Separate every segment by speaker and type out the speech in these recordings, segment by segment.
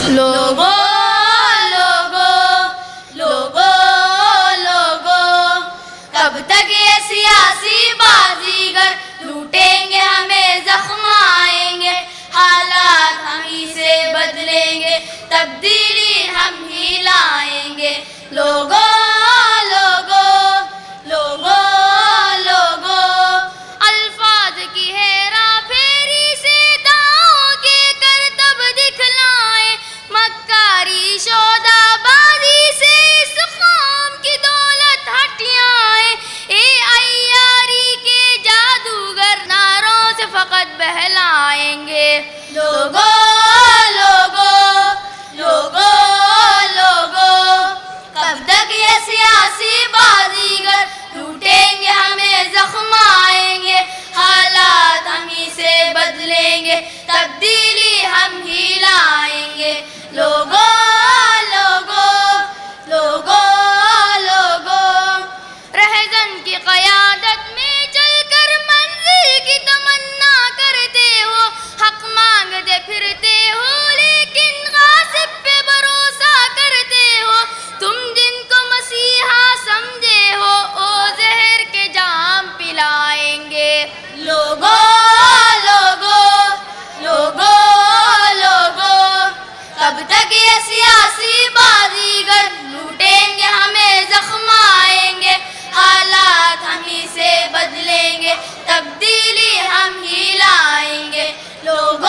Speaker 1: لوگوں کب تک یہ سیاسی بازیگر لوٹیں گے، ہمیں زخم آئیں گے، حالات ہم ہی سے بدلیں گے، تبدیلی ہم ہی لائیں گے۔ لوگوں الفاظ کی ہیرا پھیری سے داؤں کے کرتب دکھلائیں، مکاری شودا بازی سے اس قوم کی دولت ہٹیائیں، اے عیاری کے جادوگر ناروں سے فقط بہلائیں گے۔ لوگوں کب تک یہ سیاسی بازیگر لوٹیں گے، ہمیں زخم آئیں گے، حالات ہم ہی سے بدلیں گے، تبدیلی ہم ہی لائیں گے۔ لوگوں رہزن کی قیادت میں چل کر منزل کی تمنا کرتے ہو، حق مانگتے پھرتے ہو لیکن غاصب پہ بھروسہ کرتے ہو، تم جن کو مسیحا سمجھے ہو او زہر کے جام پلائیں گے۔ لوگوں کب تک یہ سیاسی بازیگر لوٹیں گے، ہمیں زخم آئیں گے، حالات ہم ہی سے بدلیں گے، تبدیلی ہم ہی لائیں گے۔ لوگوں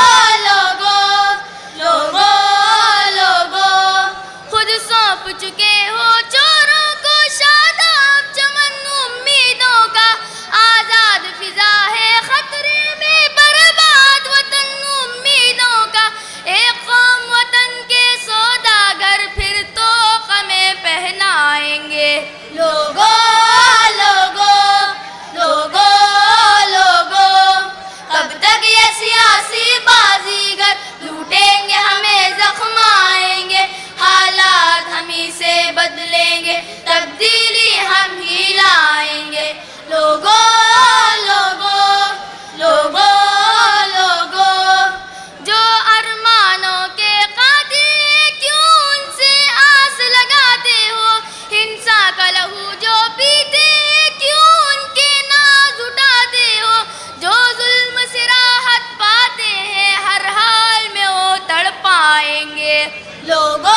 Speaker 1: خود سونپ چکے ہو چوروں کو شاداب چمن امیدوں کا، آزاد فضا ہے خطرے میں برباد وطن امیدوں کا، ایک قوم وطن کے سوداگر پھر تو غمیں پہنائیں گے۔ لوگوں کب تک یہ سیاسی بازیگر لوٹیں گے، ہمیں زخم آئیں گے، حالات ہم ہی سے بدلیں گے، تبدیلی ہم ہی لائیں گے۔ لوگوں جو ارمانوں کے قاتل ہیں کیوں ان سے آس لگاتے ہو، ہنسا کا لہو جو پیتے ہیں کیوں ان کے ناز اٹھاتے ہو، جو ظلم سے راحت پاتے ہیں ہر حال میں وہ تڑپائیں گے۔ لوگوں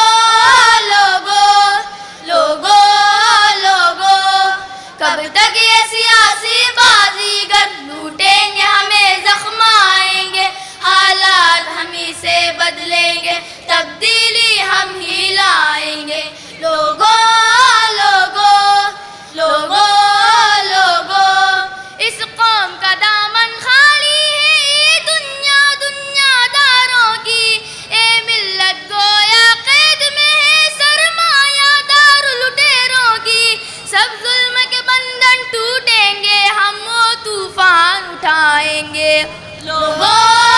Speaker 1: کب تک یہ سیاسی بازیگر لوٹیں گے، ہمیں زخم آئیں گے، حالات ہم ہی سے بدلیں گے، تبدیلی ہم ہی لائیں گے۔ لوگوں اس قوم کا دامن خالی ہے، یہ دنیا داروں کی، اے ملت گویا قید میں ہے سرمایہ دار لٹیروں کی، سب ظلم کے بندھن ٹوٹیں گے، ہم وہ طوفان اٹھائیں گے۔ لوگوں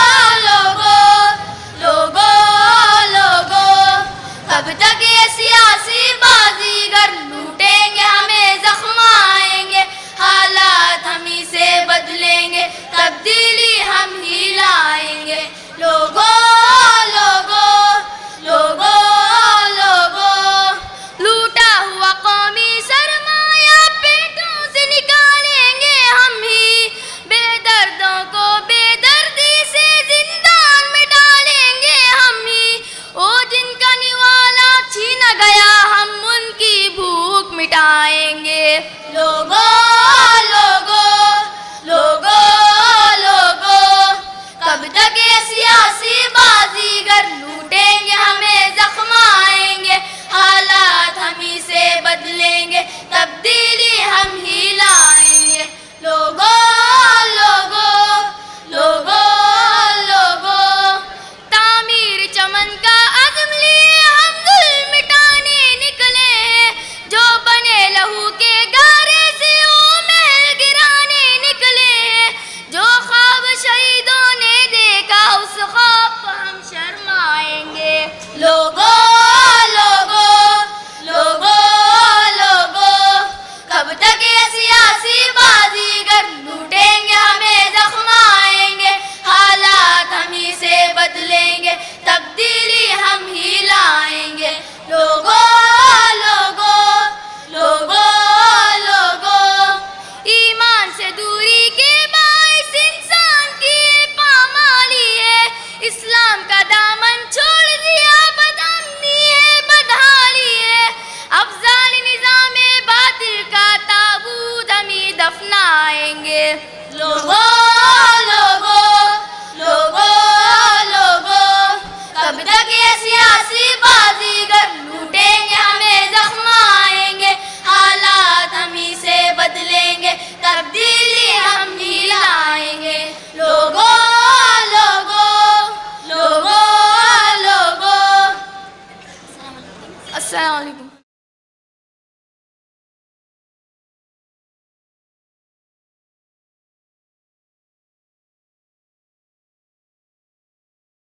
Speaker 1: کب تک یہ سیاسی بازیگر لوٹیں گے، ہمیں زخم آئیں گے، حالات ہم ہی سے بدلیں گے، تبدیلی ہم ہی لائیں گے۔ لوگوں لوٹا ہوا قومی سرمایہ پیٹوں سے نکالیں گے ہم ہی، بے دردوں کو بے دردی سے زندان میں ڈالیں گے ہم ہی، او جن کا نوالا چھینا گیا ہم ان کی بھوک مٹائیں گے۔ لوگوں کب تک یہ سیاسی بازیگر لوٹیں گے، ہمیں زخم آئیں گے، حالات ہم ہی سے بدلیں گے، تبدیلی ہم ہی لائیں گے۔ لوگوں تعمیر چمن کا عزم لیے ہم ظلم مٹانے نکلے ہیں، جو بنے لہو کے گارے سے وہ محل گرانے نکلے ہیں، جو خواب شہیدوں نے دیکھا اس خواب پر ہم شرمائیں گے۔ لوگوں کب تک یہ سیاسی بازیگر لوٹیں گے، ہمیں زخم آئیں گے، حالات ہم ہی سے بدلیں گے، تبدیلی کا دامن چھوڑ دیا، بدامنی ہے بدحالی ہے، افضال نظام باطل کا تابوت ہم ہی دفنائیں گے۔ لوگوں لوگوں لوگوں لوگوں، کب تک یہ سیاسی بازیگر لوٹیں گے، ہمیں زخم آئیں گے، حالات ہم ہی سے بدلیں گے، تبدیلی ہم ہی لائیں گے۔ لوگوں لوگوں لوگوں لوگوں، السلام علیکم۔